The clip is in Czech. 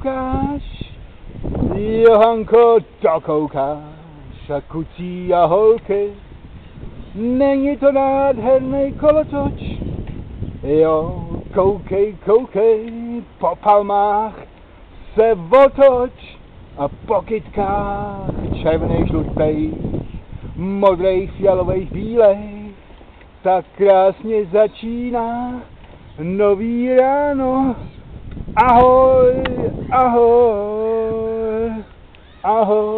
koukáš, Johanko, dokoukáš, a kucí a holky, není to nádherný kolotoč, jo, koukej, koukej, po palmách se otoč a po kytkách červených, žlutých, modrých, fialových, bílejch, tak krásně začíná nový ráno. Ahoj, ahoj, ahoj.